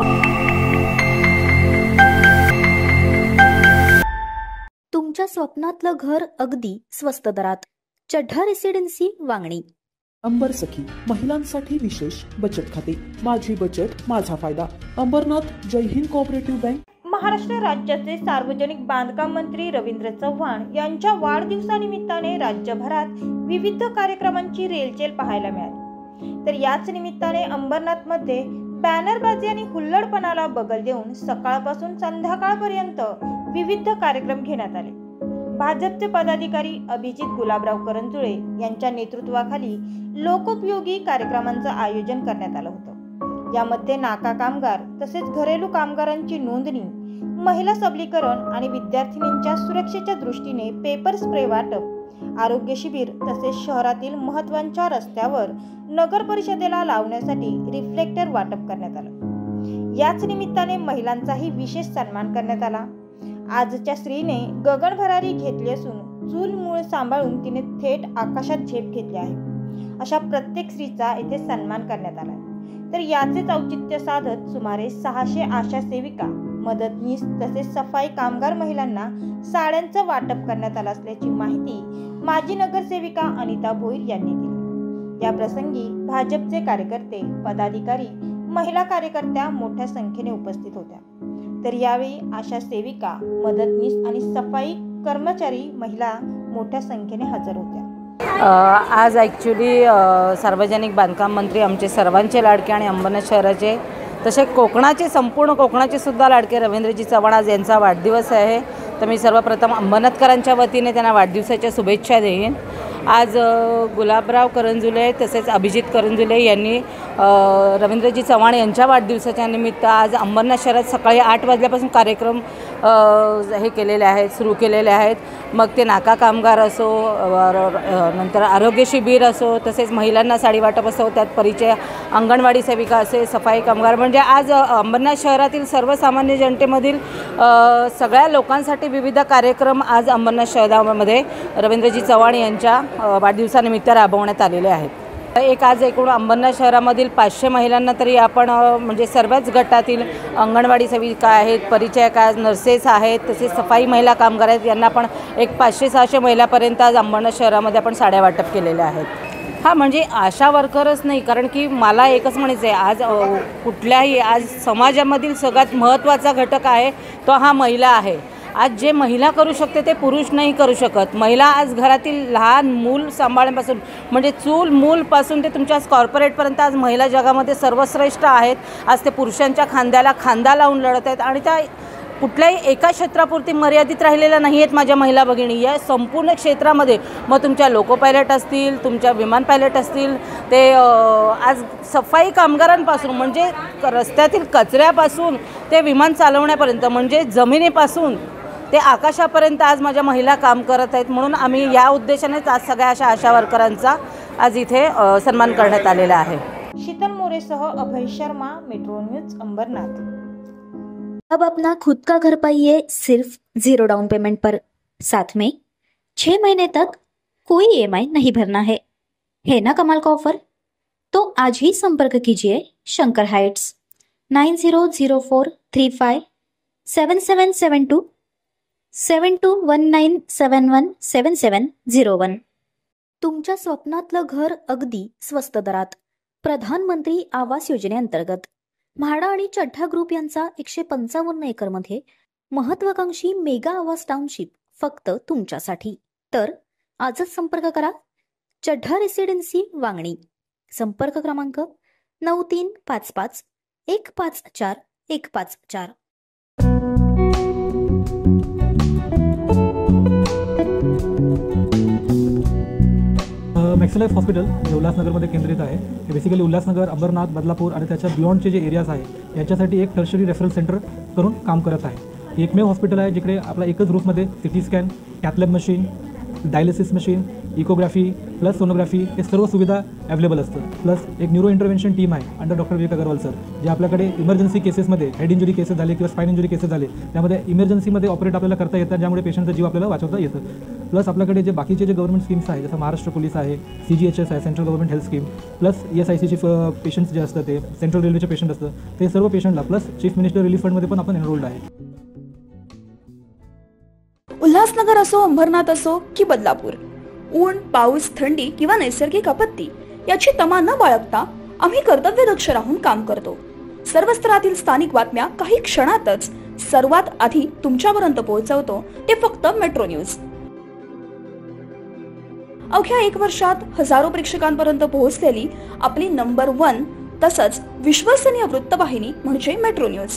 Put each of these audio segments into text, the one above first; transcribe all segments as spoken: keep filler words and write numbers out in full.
तुमच्या स्वप्नातलं घर अगदी स्वस्त दरात. चढ्ढा रेसिडेन्सी, वांगणी. अंबर सखी महिलांसाठी विशेष बचत खाते. माझी बचत माझा फायदा. Ambernath Jai Hind cooperative bank. महाराष्ट्र राज्याचे सार्वजनिक बांधकाम मंत्री रवींद्र चव्हाण यांच्या वाढदिवसानिमित्ताने राज्यभरात विविध कार्यक्रमांची रेलचेल पाहायला मिळाली. तर याच निमित्ताने अंबरनाथमध्ये बॅनरबाजी आणि हुल्लडपणाला बगल देऊन सकाळपासून संध्याकाळपर्यंत विविध कार्यक्रम घेण्यात आले. भाजपचे पदाधिकारी अभिजित गुलाबराव करंजुळे यांच्या नेतृत्वाखाली लोकोपयोगी कार्यक्रमांचं आयोजन करण्यात आलं होतं. यामध्ये नाका कामगार तसेच घरेलू कामगारांची नोंदणी, महिला सबलीकरण आणि विद्यार्थिनींच्या सुरक्षेच्या दृष्टीने पेपर स्प्रे वाटप, आरोग्य शिबिर तसेच शहरातील महत्त्वाच्या रस्त्यावर नगर परिषदेला लावण्यासाठी रिफ्लेक्टर वाटप करण्यात आलं. याच निमित्ताने महिलांचाही विशेष सन्मान करण्यात आला. आजच्या स्त्रीने गगन भरारी घेतली असून चूल मूळ सांभाळून तिने थेट आकाशात झेप घेतली आहे. अशा प्रत्येक स्त्रीचा येथे सन्मान करण्यात आला. तर याचेच औचित्य साधत सुमारे सहाशे आशा सेविका, मदतनीस तसेच सफाई कामगार महिलांना साड्यांचं वाटप करण्यात आलं असल्याची माहिती माजी नगरसेविका अनिता भोईर यांनी दिली. या प्रसंगी भाजपचे कार्यकर्ते, पदाधिकारी, महिला कार्यकर्त्या मोठ्या संख्येने उपस्थित होत्या. तर यावेळी आशा सेविका, मदतनीस आणि सफाई कर्मचारी महिला मोठ्या संख्येने हजर होत्या. आज ॲक्च्युली सार्वजनिक बांधकाम मंत्री आमचे सर्वांचे लाडके आणि अंबरनाथ शहराचे तसे कोकणाचे, संपूर्ण कोकणाचे सुद्धा लाडके रवींद्रजी चव्हाण आज यांचा वाढदिवस आहे. तर मी सर्वप्रथम अंबरनाथकरांच्या वतीने त्यांना वाढदिवसाच्या शुभेच्छा देईन. आज गुलाबराव करंजुले तसेच अभिजित करंजुले यांनी रवींद्रजी चव्हाण यांच्या वाढदिवसाच्या निमित्त आज अंबरनाथ शहरात सकाळी आठ वाजल्यापासून कार्यक्रम हे केलेले आहेत, सुरू केलेले आहेत. मग ते नाका कामगार असो, नंतर आरोग्य शिबिर असो, तसेच महिलांना साडी वाटप असो, त्यात परिचय अंगणवाडी सेविका असे, सफाई कामगार, म्हणजे आज अंबरनाथ शहरातील सर्वसामान्य जनतेमधील सगळ्या लोकांसाठी विविध कार्यक्रम आज अंबरनाथ शहरामध्ये रवींद्रजी चव्हाण यांच्या वाढदिवसानिमित्त राबवण्यात आलेले आहेत. एक आज एकूण अंबरनाथ शहरामधील पाचशे महिलांना तरी आपण म्हणजे सर्वच गटातील अंगणवाडी सेविका आहेत, परिचयका, नर्सेस आहेत, तसेच सफाई महिला कामगार आहेत, यांना पण एक पाचशे सहाशे महिलापर्यंत आज अंबरनाथ शहरामध्ये आपण साड्या वाटप केलेल्या आहेत. हां, म्हणजे आशा वर्करच नाही, कारण की मला एकच म्हणायचं आहे, आज कुठल्याही आज समाजामधील सगळ्यात महत्त्वाचा घटक आहे तो हा महिला आहे. आज जे महिला करू शकते ते पुरुष नाही करू शकत. महिला आज घरातील लहान मूल सांभाळण्यापासून म्हणजे चूल मूलपासून ते तुमच्या कॉर्पोरेटपर्यंत आज महिला जगामध्ये सर्वश्रेष्ठ आहेत. आज ते पुरुषांच्या खांद्याला खांदा लावून लढत आहेत आणि त्या कुठल्याही एका क्षेत्रापुरती मर्यादित राहिलेल्या नाही आहेत माझ्या महिला भगिनी. या संपूर्ण क्षेत्रामध्ये मग तुमच्या लोको पायलट असतील, तुमच्या विमान पायलट असतील, ते आज सफाई कामगारांपासून म्हणजे रस्त्यातील कचऱ्यापासून ते विमान चालवण्यापर्यंत म्हणजे जमिनीपासून ते आकाशापर्यंत आज माझ्या महिला काम करत आहेत. म्हणून आम्ही या उद्देशानेच आज सगळ्या अशा आशा वर्करांचा आज इथे सन्मान करण्यात आलेला आहे. शीतल मोरेसह अभय शर्मा, मेट्रो न्यूज, अंबरनाथ. अब अपना खुद का घर पाइए सिर्फ जीरो डाउन पेमेंट पर. साथ में छह महीने तक कोई ई एम आई नहीं भरना है. है ना कमाल का ऑफर? तो आज ही संपर्क कीजिए Shankar heights, nine zero zero four three five seven seven seven two seven two one nine seven one seven seven zero one. तुमच्या स्वप्नातलं घर अगदी स्वस्त दरात. प्रधानमंत्री आवास योजनेअंतर्गत म्हाडा आणि चढ्ढा ग्रुप यांचा एकशे पंचावन्न एकरमध्ये महत्वाकांक्षी मेगा आवास टाउनशिप फक्त तुमच्यासाठी. तर आजच संपर्क करा. चढ्ढा रेसिडेन्सी, वांगणी. संपर्क क्रमांक नऊ तीन पाच पाच एक पाच चार एक पाच चार. मॅक्सलाइफ हॉस्पिटल हे उल्हासनगरमध्ये केंद्रित आहे. हे बेसिकली उल्हासनगर, अंबरनाथ, बदलापूर आणि त्याच्या बियॉन्डचे जे एरियाज आहे याच्यासाठी एक टर्शरी रेफरल सेंटर करून काम करत आहे. हे एकमेव हॉस्पिटल आहे जिकडे आपला एकच रूफमध्ये CT scan, cath lab machine, dialysis machine, echography plus sonography हे सर्व सुविधा अवेलेबल असतं. प्लस एक न्यूरो इंटरव्हेन्शन टीम आहे under doctor Vivek Agarwal sir, जे आपल्याकडे इमर्जन्सी केसेसमध्ये हेड इंजुरी केसेस झाले किंवा स्पाइन इंजुरी केसेस झाले त्यामध्ये इमर्जन्सीमध्ये ऑपरेट आपल्याला करता येतात, ज्यामुळे पेशंटचा जीव आपल्याला वाचवता येतं. प्लस आपल्याकडे जे बाकीचे जे गव्हर्नमेंट स्कीम्स आहे, जसं महाराष्ट्र पोलीस आहे, सी जी एच एस आहे, central government health scheme, plus E S I सीचे पेशंट्स जे असतात ते सेंट्रल रेल्वेचे पेशंट असतं ते सर्व पेशंटला, प्लस चीफ मिनिस्टर रिलीफ फंडमध्ये पण आपण एनरोल्ड आहे. उल्हासनगर असो, अंबरनाथ असो की बदलापूर, ऊन, पाऊस, थंडी किंवा नैसर्गिक आपत्ती याची तमा न बाळगता आम्ही कर्तव्यदक्ष राहून काम करतो. सर्व स्तरातील स्थानिक बातम्या काही क्षणातच सर्वात आधी तुमच्यापर्यंत पोहोचवतो, ते फक्त मेट्रो न्यूज. अवघ्या एक वर्षात हजारो प्रेक्षकांपर्यंत पोहोचलेली आपली नंबर वन तसंच विश्वसनीय वृत्तवाहिनी म्हणजे मेट्रो न्यूज.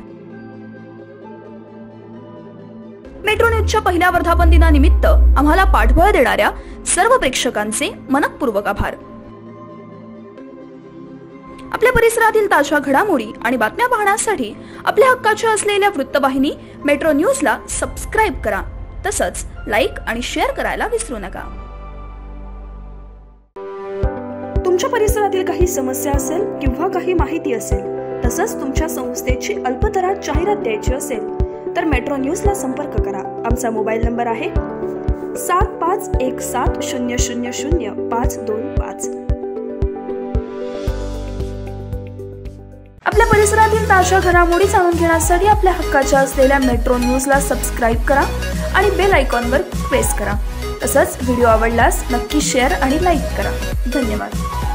मेट्रो न्यूजच्या पहिल्या वर्धापन दिनानिमित्त आम्हाला पाठबळ देणाऱ्या सर्व प्रेक्षकांचे मनःपूर्वक आभार. आपल्या परिसरातील ताज्या घडामोडी आणि बातम्या पाहण्यासाठी आपल्या हक्काच्या असलेल्या वृत्तवाहिनी मेट्रो न्यूजला सबस्क्राईब करा. तसंच लाईक आणि शेअर करायला विसरू नका. तुमच्या परिसरातील काही समस्या असेल किंवा काही माहिती असेल, तसंच तुमच्या संस्थेची अल्पदरात जाहिरात द्यायची असेल तर मेट्रो न्यूजला संपर्क करा. आमचा मोबाईल नंबर आहे सात पाच एक सात शून्य शून्य शून्य पाच दोन पाच. आपल्या परिसरातील ताज्या घडामोडी जाणून घेण्यासाठी आपल्या हक्काच्या असलेल्या मेट्रो न्यूजला सबस्क्राईब करा आणि बेल आयकॉनवर प्रेस करा. तसंच व्हिडिओ आवडल्यास नक्की शेअर आणि लाईक करा. धन्यवाद.